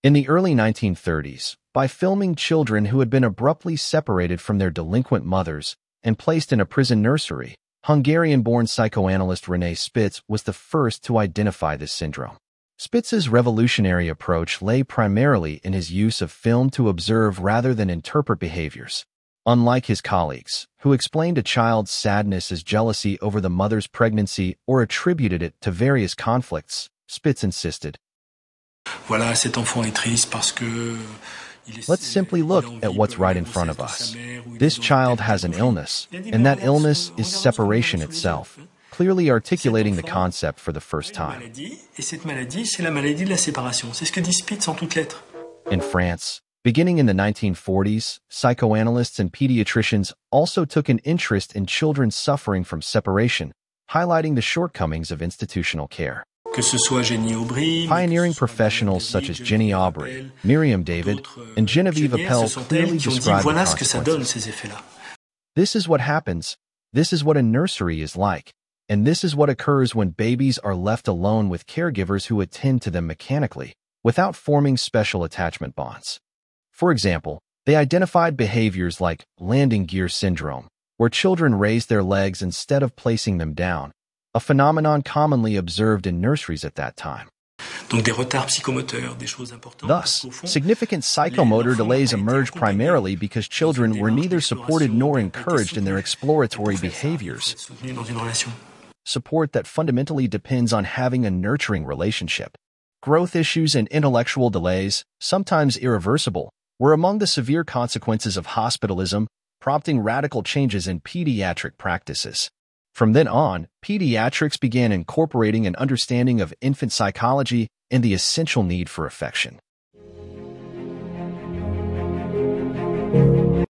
In the early 1930s, by filming children who had been abruptly separated from their delinquent mothers and placed in a prison nursery, Hungarian-born psychoanalyst René Spitz was the first to identify this syndrome. Spitz's revolutionary approach lay primarily in his use of film to observe rather than interpret behaviors. Unlike his colleagues, who explained a child's sadness as jealousy over the mother's pregnancy or attributed it to various conflicts, Spitz insisted, Let's simply look at what's right in front of us. This child has an illness, and that illness is separation itself, clearly articulating the concept for the first time. In France, beginning in the 1940s, psychoanalysts and pediatricians also took an interest in children suffering from separation, highlighting the shortcomings of institutional care. Pioneering professionals such as Ginny Aubrey, Miriam David, and Genevieve Appel clearly describe the consequences. This is what happens, this is what a nursery is like, and this is what occurs when babies are left alone with caregivers who attend to them mechanically, without forming special attachment bonds. For example, they identified behaviors like landing gear syndrome, where children raise their legs instead of placing them down, a phenomenon commonly observed in nurseries at that time. Thus, significant psychomotor delays emerge primarily because children were neither supported nor encouraged in their exploratory behaviors, support that fundamentally depends on having a nurturing relationship. Growth issues and intellectual delays, sometimes irreversible, were among the severe consequences of hospitalism, prompting radical changes in pediatric practices. From then on, pediatrics began incorporating an understanding of infant psychology and the essential need for affection.